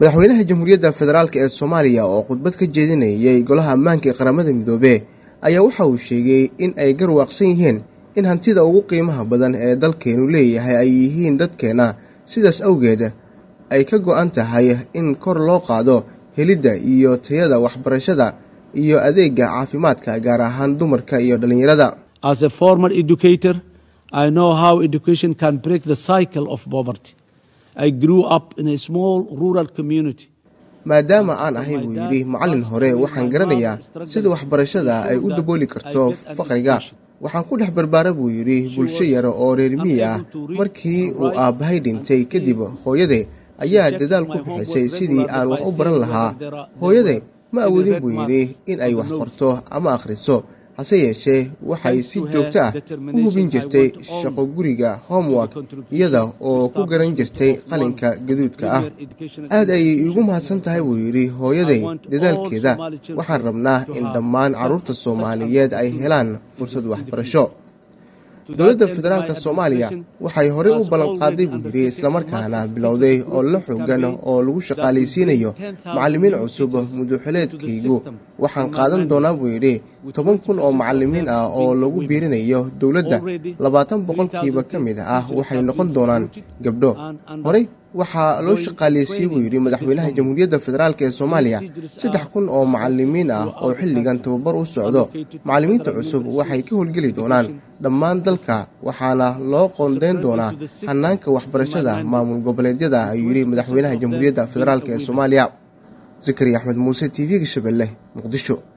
madaxweynaha jamhuuriyadda federaalk ee Soomaaliya oo khudbad ka jeedinayay golaha ammaanka ee qaramada midoobay ayaa waxa uu sheegay in ay garwaaqsan yihiin in hantida ugu qiimaha badan ee dalkeenu leeyahay ay yihiin dadkeena sidaas awgeed ay ka go'an tahay in kor loo qaado helidda iyo tayada waxbarashada iyo adeegga caafimaadka gaar ahaan dumarka iyo dhalinyarada. As a former educator, I know how education can break the cycle of poverty. I grew up in a small rural community. maadaama aan ahay buu yidhi macallin hore waxaan garanayaa sida waxbarashada ay u dabooli karto faqriga. waxaan ku dhex barbaara buu yidhi bulsho yar oo reer miyi ah. markii uu aabbahay dhintay kadib hooyaday ayaa dadaal ku bixisay sidii aan wax u baran lahaa. hooyaday ma awoodin buu yidhi in ay wax qorto ama akhriso, hase yeeshee waxay si joogto ah u hubin jirtay shaqo guriga homework iyada oo ku garan jirtay qalinka gaduudka ah. aad ayay iigu mahadsan tahay buu yidhi hooyaday dadaalkeeda. waxaan rabnaa in dhammaan carruurta Soomaaliyeed ay helaan fursad waxbarasho. dowladda federaalka Soomaaliya waxay horey u ballan qaaday buu yidhi islamarkaana bilowday oo la xoogan oo lagu shaqaalaysiinayo macallimiin cusub. muddoxileedkaygu waxaan qaadan doonaa buu yidhi 10,000 oo macallimiin ah oo lagu biirinayo dowladda. 20% ka mid ah waxay noqon doonaan gabdho. horey waxaa loo shaqaalaysiiyey buu yidhi madaxweynaha jamhuuriyadda federaalk ee Soomaaliya 3,000 oo macallimiin ah oo xilligan tababar u socdo. macallimiinta cusub waxay ka howlgeli doonaan dhammaan dalka waxaana loo qoondeyn doonaa hannaanka waxbarashada maamul goboleedyada, ayuu yidhi madaxweynaha jamhuuriyadda federaalk ee Soomaaliya. Zakariya Axmed Muuse, TV-ga Shabeelle, Muqdisho.